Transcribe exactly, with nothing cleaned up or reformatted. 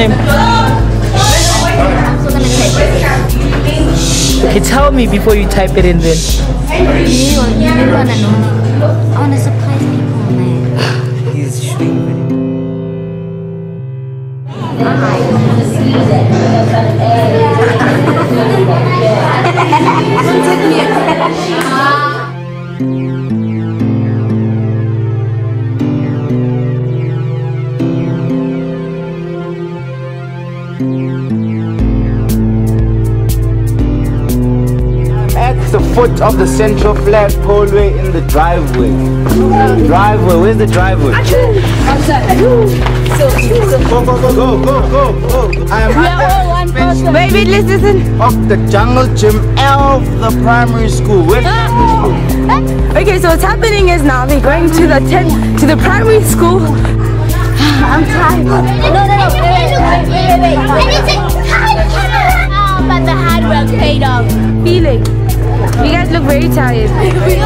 name? Okay, tell me before you type it in then. You want to know? I want to surprise people, man. He's shooting video. The foot of the central flagpole in the driveway. Driveway, where's the driveway? Outside. So, so. Go, go, go, go, go, go, go. I am all one person. Wait, wait, listen. Of the jungle gym of the primary school. Where's the primary school? Okay, so what's happening is now we're going to the ten to the primary school. I'm tired. No, no, no. Wait, wait, wait, wait, wait. We need to time. But the hard work paid off. Feeling. You guys look very tired.